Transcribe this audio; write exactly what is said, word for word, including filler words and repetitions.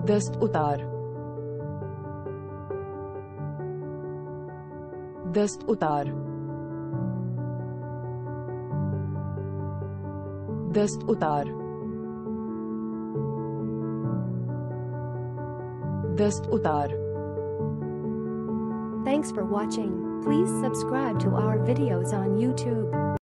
दस्त उतार, दस्त उतार, दस्त उतार, दस्त उतार। Thanks for watching. Please subscribe to our videos on YouTube.